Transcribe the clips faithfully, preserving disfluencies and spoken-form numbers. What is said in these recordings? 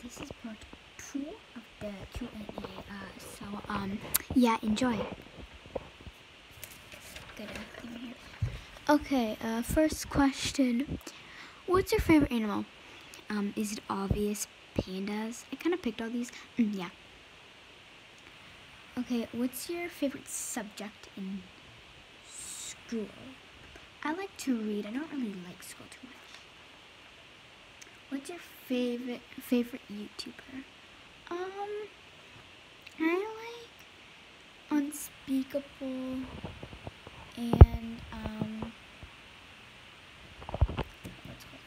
this is part two of the Q and A. Uh, so um, yeah, enjoy. Good thing here. Okay. Uh, first question: what's your favorite animal? Um, is it obvious? Pandas. I kind of picked all these. Mm, yeah. Okay. What's your favorite subject in school? I like to read. I don't really like school too much. What's your favorite favorite YouTuber? Um, I like Unspeakable and um, what's called?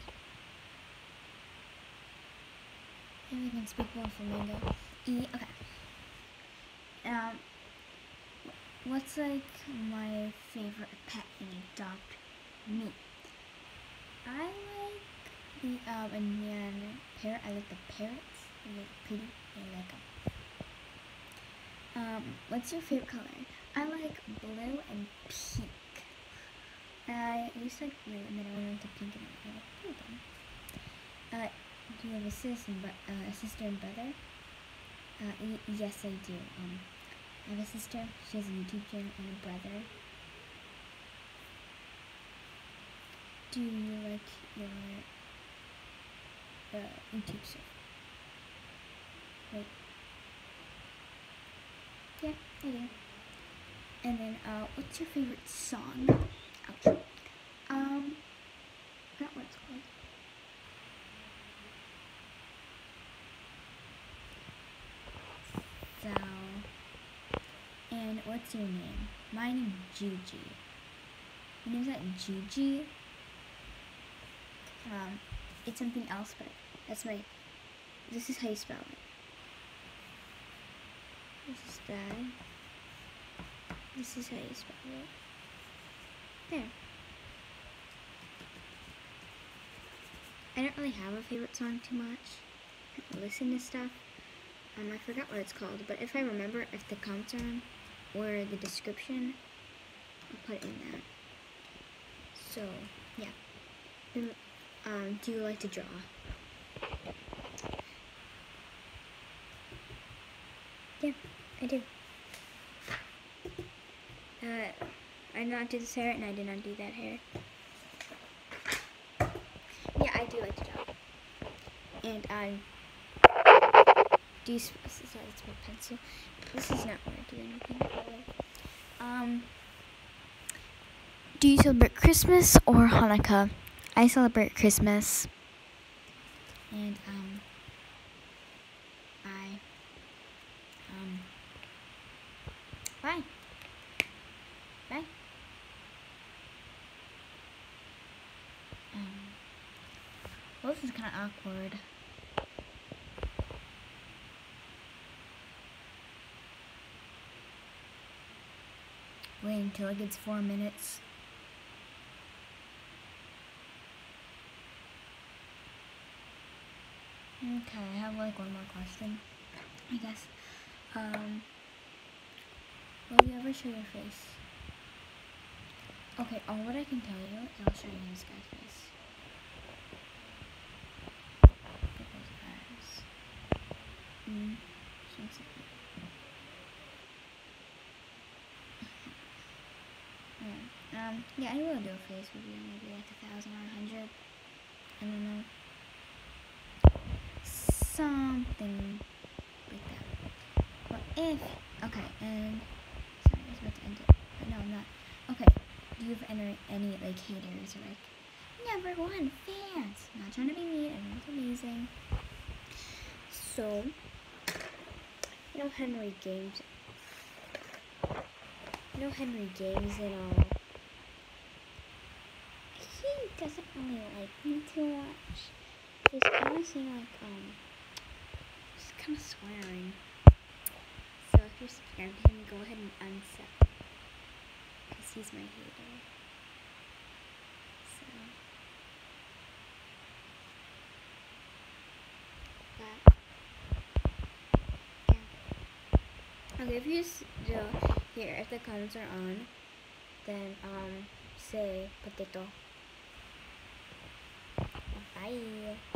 I like Unspeakable and Flamingo. E. Okay. Um, what's like my favorite pet and a dog? Me. I like the um a neon parrot. I like the parrots. They're pretty. I like them. Um, what's your favorite color? I like blue and pink. I used to like blue and then I went into pink and I like pink again. Uh, do you have a sister and bro- uh, a sister and brother? Uh, y yes, I do. Um, I have a sister. She has a YouTube channel and a brother. Do you like your uh, YouTube stuff? Wait. Yeah, I do. And then, uh, what's your favorite song? Ouch. Um, I forgot what it's called. So, and what's your name? My name is Gigi. Your name's not Gigi. Um, it's something else, but that's my, this is how you spell it. This is that. This is how you spell it. There. I don't really have a favorite song too much. I don't listen to stuff. Um, I forgot what it's called, but if I remember, if the comments are on, or the description, I'll put it in that. So, yeah. Then, um, do you like to draw? Yeah, I do. Uh, I did not do this hair, and I did not do that hair. Yeah, I do like to draw. And I do you, sorry, it's my pencil. This is not where I do anything. Um, do you celebrate Christmas or Hanukkah? I celebrate Christmas. And, um, I, um, bye. Bye. Um, well, this is kind of awkward. Wait until it gets four minutes. Okay, I have like one more question, I guess. Um, will you ever show your face? Okay, all what I can tell you is I'll show you this guy's face. Look at those eyes. Mm. Yeah. Um, yeah, I will do a face review, maybe like a thousand or a hundred. I don't know. Something like that. Well, if, okay, and, sorry, I was about to end it, but no, I'm not. Okay, do you have any, any like, haters, or, like, number one fans? I'm not trying to be mean, everyone's amazing. So, you know Henry Games, you know Henry Games and all, he doesn't really like me too much. He's kind of seem like, um, just kind of swearing. So if you're subscribed to him, go ahead and unsub, because he's my hater. So, but, yeah. Okay, if you still here, if the comments are on, then, um, say potato. Bye.